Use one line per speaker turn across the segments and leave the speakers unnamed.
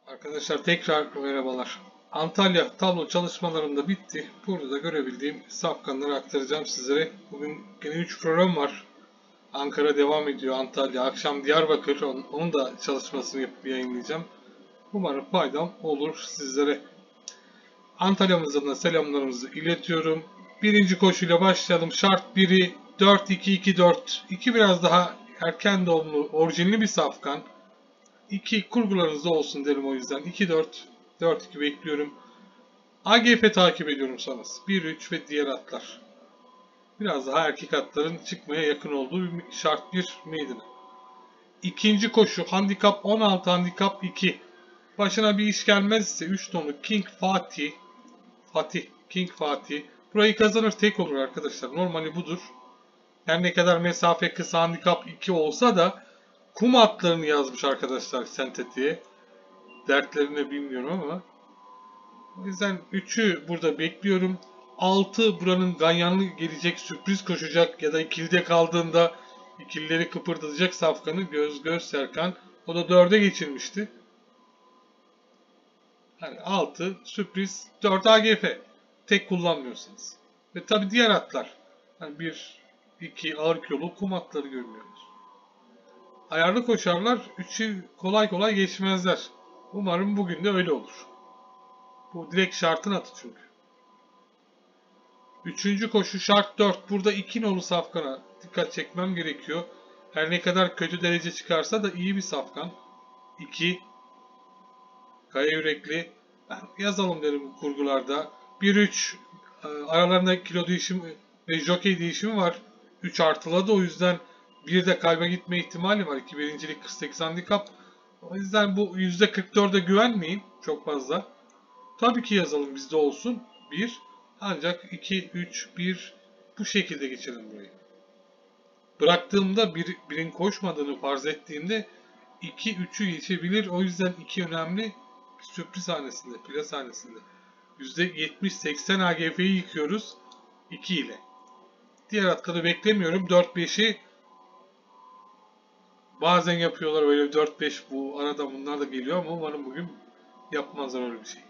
Arkadaşlar tekrar merhabalar. Antalya tablo çalışmalarım bitti. Burada da görebildiğim safkanları aktaracağım sizlere. Bugün yine 3 program var. Ankara devam ediyor, Antalya, akşam Diyarbakır. Onun da çalışmasını yapıp yayınlayacağım. Umarım faydam olur sizlere. Antalya'mızdan da selamlarımızı iletiyorum. Birinci koşuyla başlayalım. Şart 1'i 4-2-2-4. 2 biraz daha erken doğumlu, orijinli bir safkan. 2 kurgularınızda olsun derim o yüzden. 2-4, 4-2 bekliyorum. AGF takip ediyorum sanız. 1-3 ve diğer atlar. Biraz daha erkek atların çıkmaya yakın olduğu bir şart 1 meydana. İkinci koşu handikap 16, handikap 2. Başına bir iş gelmezse 3 tonlu King Fatih. King Fatih. Burayı kazanır, tek olur arkadaşlar. Normali budur. Her ne kadar mesafe kısa, handikap 2 olsa da kum atlarını yazmış arkadaşlar sentetiğe. Dertlerini bilmiyorum ama. O yüzden 3'ü burada bekliyorum. 6 buranın ganyanlı gelecek, sürpriz koşacak ya da ikilide kaldığında ikilileri kıpırdatacak safkanı göz Serkan. O da 4'e geçirmişti. Yani 6 sürpriz, 4 AGF. Tek kullanmıyorsanız. Ve tabi diğer atlar. Yani 1, 2 ağır kilolu kum atları görünüyorlar. Ayarlı koşarlar 3'ü kolay kolay geçmezler. Umarım bugün de öyle olur. Bu direkt şartın atı çünkü. Üçüncü koşu şart 4. Burada 2 nolu safkana dikkat çekmem gerekiyor. Her ne kadar kötü derece çıkarsa da iyi bir safkan. 2 Kaya Yürekli. Ben yazalım derim bu kurgularda. 1-3 aralarında kilo değişimi ve jokey değişimi var. 3 artıladı, o yüzden bir de kalbe gitme ihtimali var. 2 birincilik 48 handikap. O yüzden bu %44'e güvenmeyin çok fazla. Tabii ki yazalım, bizde olsun. 1. Ancak 2, 3, 1 bu şekilde geçelim burayı. Bıraktığımda birin koşmadığını farz ettiğimde 2, 3'ü geçebilir. O yüzden 2 önemli. Sürpriz hanesinde, plas hanesinde. %70-80 AGF'yi yıkıyoruz 2 ile. Diğer atları beklemiyorum. 4-5'i bazen yapıyorlar öyle, 4-5 bu arada bunlar da geliyor ama umarım bugün yapmazlar öyle bir şey.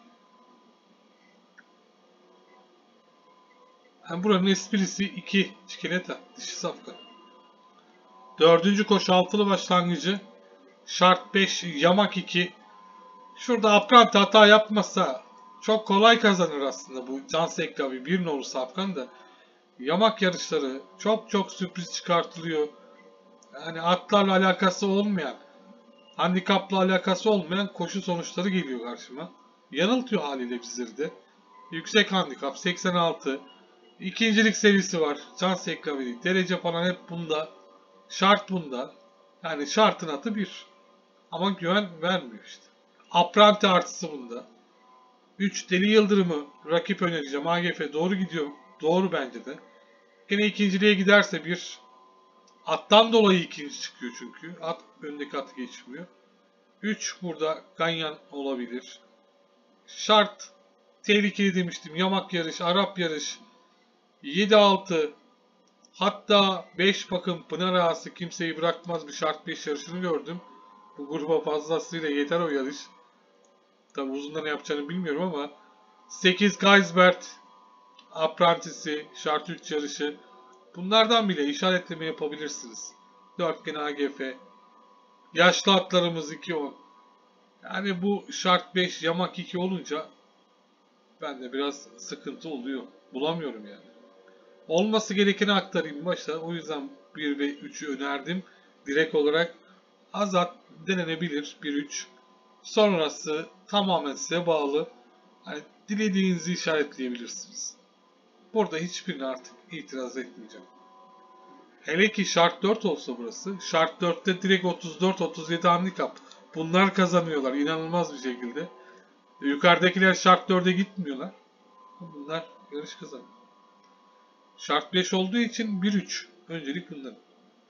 Yani buranın esprisi 2 çikolata, dişi safkan. Dördüncü koşu altılı başlangıcı. Şart 5, yamak 2. Şurada Aprant hata yapmasa çok kolay kazanır aslında bu Cansekli abi. Bir nolu safkan da. Yamak yarışları çok sürpriz çıkartılıyor. Yani atlarla alakası olmayan, handikapla alakası olmayan koşu sonuçları geliyor karşıma. Yanıltıyor haliyle bizleri de. Yüksek handikap 86. İkincilik serisi var. Cansekli abi. Derece falan hep bunda. Şart bunda. Yani şartın atı 1. Ama güven vermiyor işte. Apranti artısı bunda. 3 Deli Yıldırım'ı rakip önereceğim. AGF doğru gidiyor. Doğru bence de. Gene ikinciliğe giderse bir attan dolayı ikinci çıkıyor çünkü. At öndeki atı geçmiyor. 3 burada ganyan olabilir. Şart tehlikeli demiştim. Yamak yarış, Arap yarış. 7-6 hatta 5 bakın Pınar Ağası kimseyi bırakmaz bir şart 5 yarışını gördüm. Bu gruba fazlasıyla yeter o yarış. Tabi uzunda ne yapacağını bilmiyorum ama 8 Geisbert Aprantisi, şart 3 yarışı. Bunlardan bile işaretleme yapabilirsiniz. 4 gene AGF. Yaşlı atlarımız 2-10. Yani bu şart 5 yamak 2 olunca bende biraz sıkıntı oluyor. Bulamıyorum yani. Olması gerekeni aktarayım başta. O yüzden 1 ve 3'ü önerdim. Direkt olarak Azat denenebilir 1-3. Sonrası tamamen size bağlı. Yani dilediğinizi işaretleyebilirsiniz. Burada hiçbirine artık itiraz etmeyeceğim. Hele ki şart 4 olsa burası. Şart 4'te direkt 34-37 handikap. Bunlar kazanıyorlar inanılmaz bir şekilde. Yukarıdakiler şart 4'e gitmiyorlar. Bunlar yarış kazanıyor. Şart 5 olduğu için 1-3. Öncelik bunların.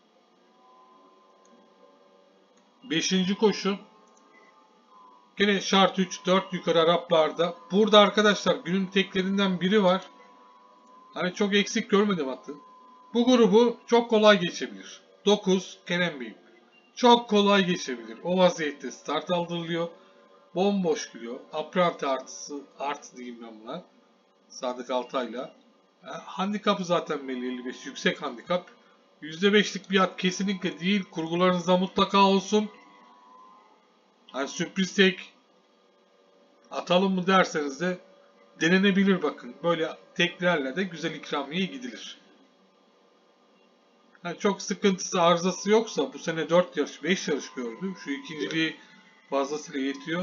5. koşu. Gene şart 3, 4 yukarı Araplarda. Burada arkadaşlar günün teklerinden biri var. Hani çok eksik görmedim atı. Bu grubu çok kolay geçebilir. 9 Kenan Bey. Çok kolay geçebilir. O vaziyette start aldırılıyor. Bomboş gidiyor. Apranti artı diyeyim ben buna. Sadık Altay'la. Handikapı zaten belli, 55. Yüksek handikap. %5'lik bir at kesinlikle değil. Kurgularınızda mutlaka olsun. Hani sürpriz tek atalım mı derseniz de denenebilir bakın. Böyle teklerle de güzel ikramiye gidilir. Yani çok sıkıntısı, arızası yoksa bu sene 4 yarış, 5 yarış gördüm. Şu ikinciliği fazlasıyla yetiyor.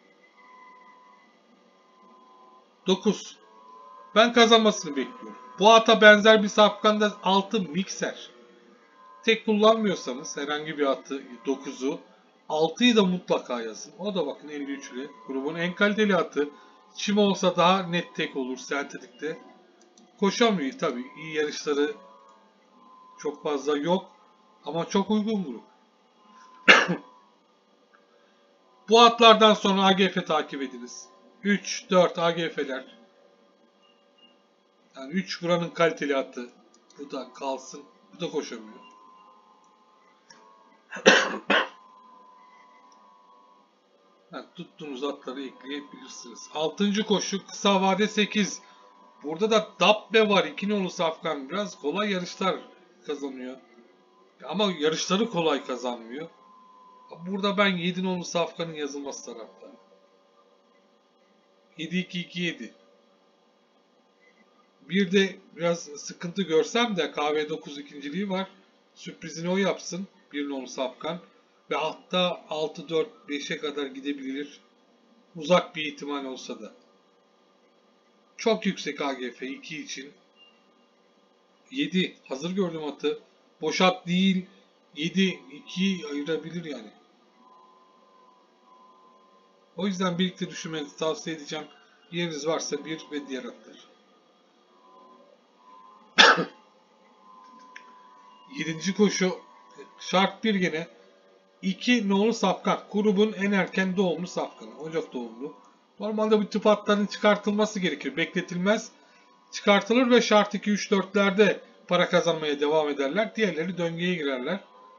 9. Ben kazanmasını bekliyorum. Bu ata benzer bir safkanda 6 mikser. Tek kullanmıyorsanız herhangi bir atı 9'u 6'yı da mutlaka yazın. O da bakın 53'lü. Grubun en kaliteli atı. Çim olsa daha net tek olur sentetikte. Koşamıyor tabii. İyi yarışları çok fazla yok. Ama çok uygun grup. Bu atlardan sonra AGF takip ediniz. 3, 4 AGF'ler. Yani 3 buranın kaliteli atı. Bu da kalsın. Bu da koşamıyor. Yani tuttuğunuz atları ekleyebilirsiniz. 6. koşu kısa vade 8. Burada da Dabbe var. 2 nolu Safkan. Biraz kolay yarışlar kazanıyor. Ama yarışları kolay kazanmıyor. Burada ben 7 nolu Safkan'ın yazılması taraftarıyım. 7-2-2-7. Bir de biraz sıkıntı görsem de KV9 ikinciliği var. Sürprizini o yapsın. 1 nolu Safkan. Ve hatta 6-4-5'e kadar gidebilir. Uzak bir ihtimal olsa da. Çok yüksek AGF 2 için. 7. Hazır gördüm atı. Boş at değil. 7, 2'yi ayırabilir yani. O yüzden birlikte düşünmenizi tavsiye edeceğim. Yeriniz varsa bir ve diğer atlar. 7. koşu şart bir gene. 2 nolu Safkan. Grubun en erken doğumlu Safkanı. Ocak doğumlu. Normalde bu tip atların çıkartılması gerekir. Bekletilmez. Çıkartılır ve şart 2-3-4'lerde para kazanmaya devam ederler. Diğerleri döngüye girerler.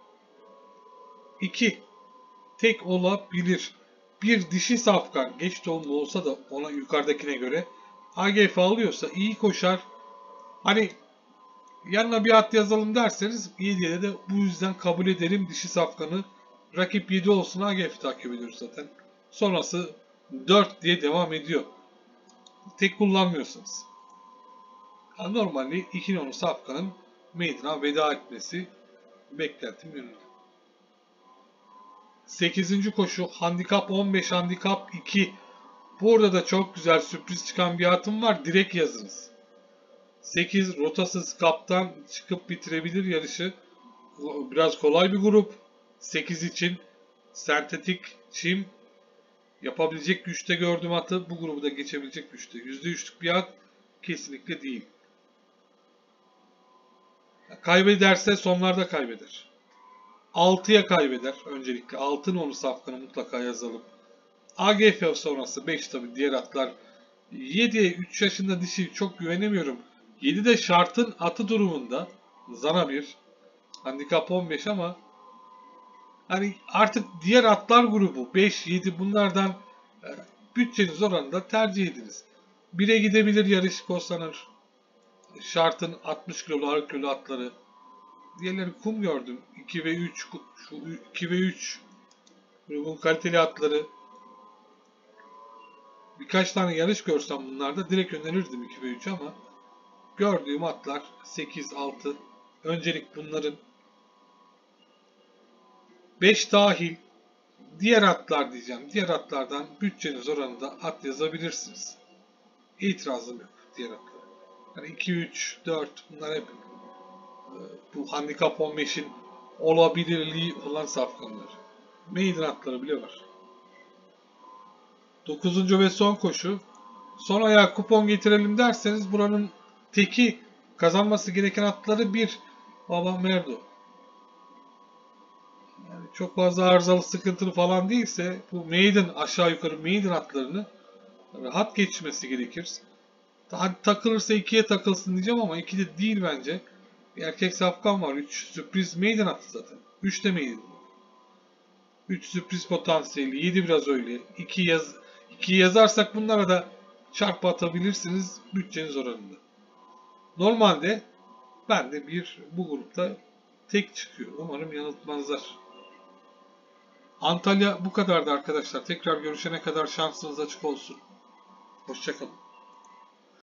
2. Tek olabilir. Bir dişi Safkan geç doğumlu olsa da ona yukarıdakine göre AGF alıyorsa iyi koşar. Hani yanına bir at yazalım derseniz 7'ye de bu yüzden kabul ederim dişi Safkan'ı. Rakip 7 olsun AGF takip ediyoruz zaten. Sonrası 4 diye devam ediyor. Tek kullanmıyorsanız. Normalde 2 nolu Safkan'ın meydan'a veda etmesi beklentim yönünde. 8. koşu handikap 15, handikap 2. Burada da çok güzel sürpriz çıkan bir atım var. Direkt yazınız. 8 rotasız kaptan çıkıp bitirebilir yarışı. Biraz kolay bir grup. 8 için sentetik çim yapabilecek güçte gördüğüm atı bu grubu da geçebilecek güçte. %3'lük bir at kesinlikle değil. Kaybederse sonlarda kaybeder. 6'ya kaybeder öncelikle. 6 nolu Safkan'ı mutlaka yazalım. AGF sonrası 5 tabi diğer atlar. 7'ye 3 yaşında dişi çok güvenemiyorum. 7 de şartın atı durumunda. Zana 1. Handikap 15 ama hani artık diğer atlar grubu 5, 7 bunlardan bütçeniz oranında tercih ediniz. 1'e gidebilir yarış Kostanır. Şartın 60 kilolu ağır kilolu atları. Diğerleri kum gördüm. 2 ve 3 şu 2 ve 3 grubun kaliteli atları. Birkaç tane yarış görsem bunlarda direkt önerirdim 2 ve 3 ama gördüğüm atlar 8, 6. Öncelik bunların 5 dahil diğer atlar diyeceğim. Diğer atlardan bütçeniz oranında at yazabilirsiniz. İtirazım yok diğer atlara. Yani 2, 3, 4 bunlar hep bu handikap 15'in olabilirliği olan safkanlar. Maiden atları bile var. 9. ve son koşu. Son ayağa kupon getirelim derseniz buranın teki kazanması gereken atları 1. Baba Merdo. Yani çok fazla arızalı sıkıntılı falan değilse bu maiden aşağı yukarı maiden atlarını rahat geçmesi gerekir. Hadi takılırsa 2'ye takılsın diyeceğim ama 2'de değil bence. Bir erkek safkan var. 3 sürpriz maiden attı zaten. 3 de maiden. 3 sürpriz potansiyeli, 7 biraz öyle. 2 yazarsak bunlara da çarpı atabilirsiniz bütçeniz oranında. Normalde ben de bu grupta tek çıkıyor. Umarım yanıltmazlar. Antalya bu kadardı arkadaşlar. Tekrar görüşene kadar şansınız açık olsun. Hoşça kalın.